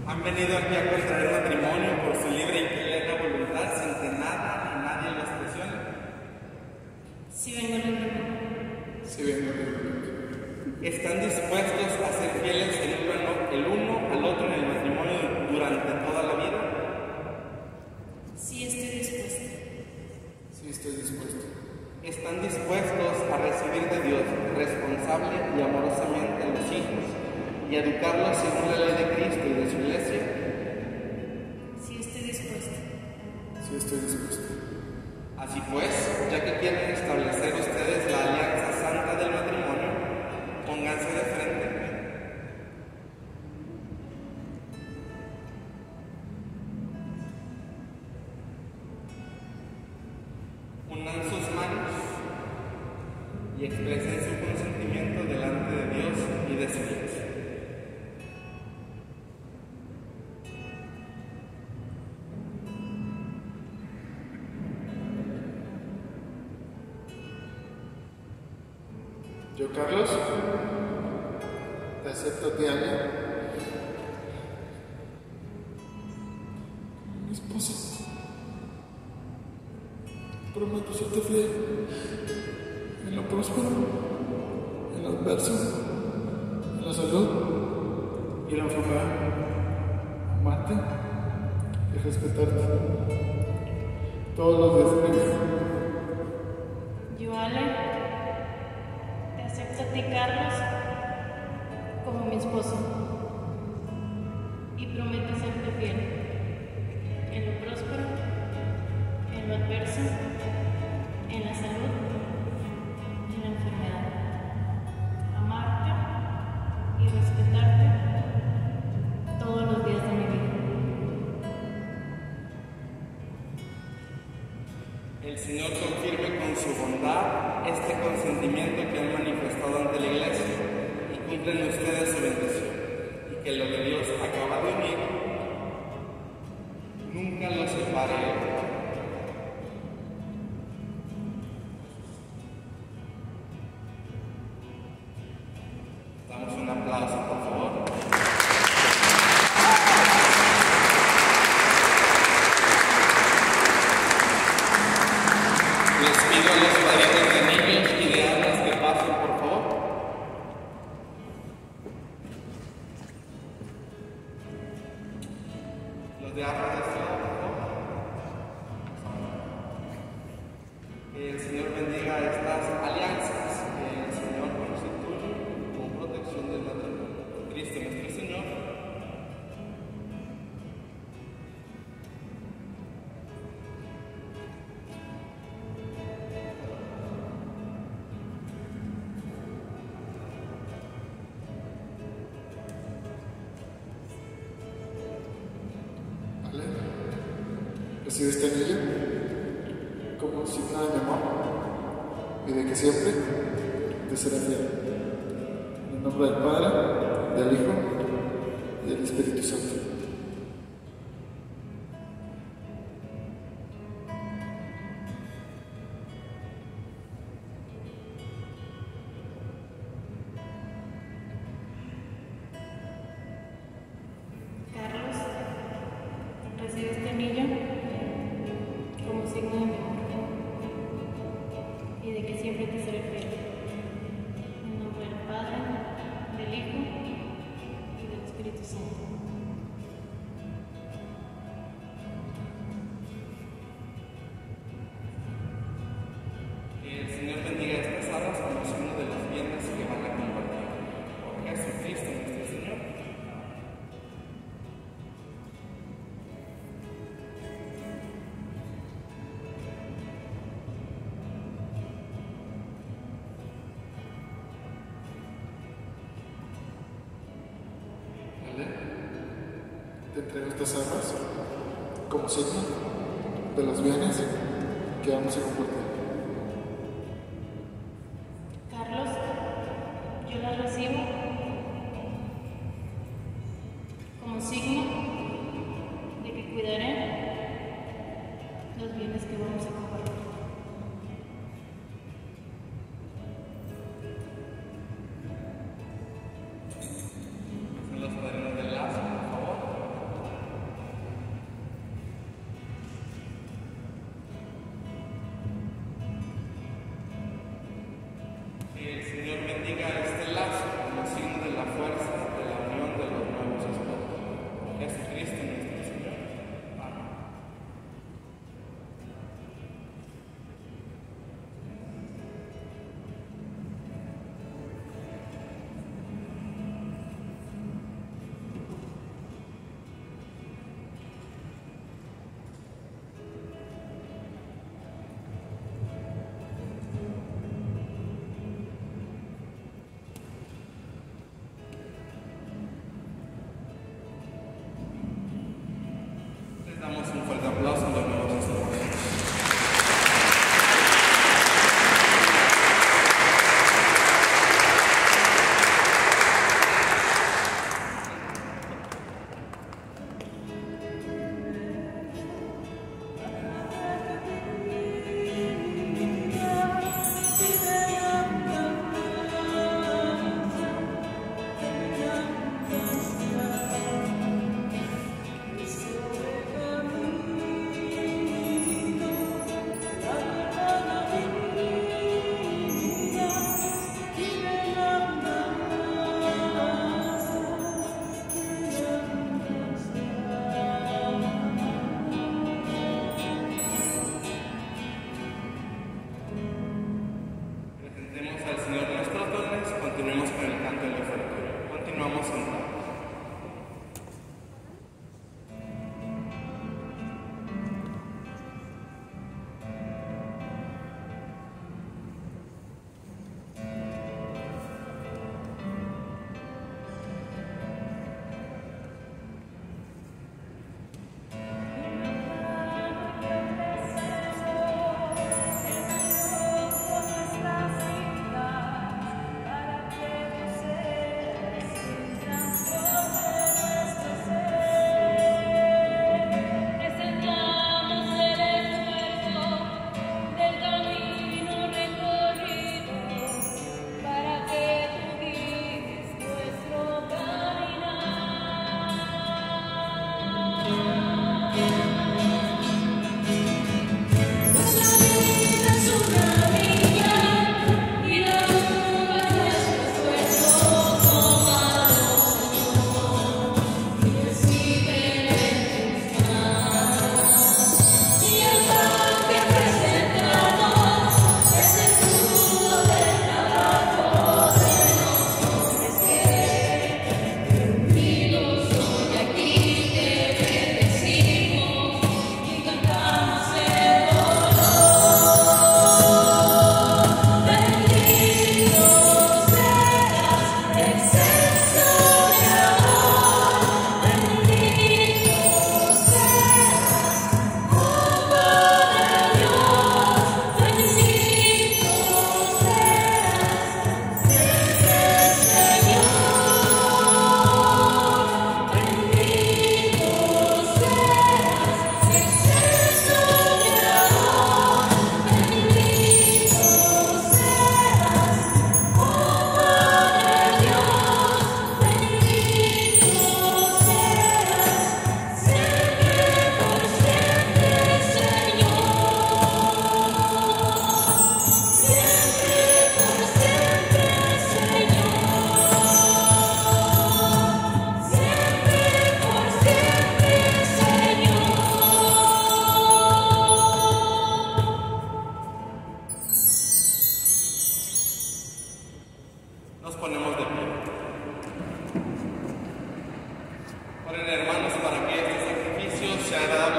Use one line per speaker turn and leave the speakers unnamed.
Han venido aquí a contraer matrimonio por su libre y plena voluntad, sin que nada ni nadie los presione.
Sí vengo libremente.
Sí vengo libremente.
¿Están dispuestos a ser fieles el uno al otro en el matrimonio durante toda la vida?
Sí estoy dispuesta.
Sí estoy dispuesto.
¿Están dispuestos a recibir de Dios responsable y amorosamente a los hijos y educarlos según la ley de Cristo y de su iglesia?
Sí estoy dispuesta.
Sí estoy dispuesto.
Así pues, ya que quieren establecer ustedes la alianza santa del matrimonio, pónganse de frente. Unan sus manos y expresen su consentimiento delante de Dios y de su iglesia.
Yo, Carlos, te acepto a ti, Ana, como mi esposa. Prometo serte fiel en lo próspero, en lo adverso, en la salud y la enfermedad. Amarte y respetarte todos los días de mi vida.
Yo, Ale, te acepto a ti, Carlos, como mi esposo. Y prometo serte fiel en lo próspero, en lo adverso, en la salud y en la enfermedad. Amarte y respetarte todos los días de mi vida.
El Señor confirme con su bondad este consentimiento que han manifestado ante la iglesia y cumplen ustedes su bendición, y que lo que Dios acaba de unir nunca lo separe. Damos un aplauso, por favor. Les pido a los padrinos de niños y de almas que pasen, por favor. Los de armas de este lado, por favor. El Señor bendiga estas alianzas que el Señor constituye con protección del matrimonio. Cristo nuestro Señor.
¿Vale? Recibe este anillo como signo de mi amor y de que siempre te seré fiel. En el nombre del Padre, del Hijo y del Espíritu Santo.
Carlos, recibe este anillo como signo de mi amor y de que siempre te seré fiel. En nombre del Padre, del Hijo y del Espíritu Santo.
Que el Señor bendiga estas armas como signo de los bienes que van a compartir. Por Jesucristo nuestro Señor.
¿Vale? Te entrego estas armas como signo de los bienes que vamos a compartir.
Carlos, yo las recibo como signo de que cuidaré los bienes que vamos a compartir.
Son los padrinos del lazo, por favor. Nos ponemos de pie. Oren, hermanos, para que este sacrificio sea dado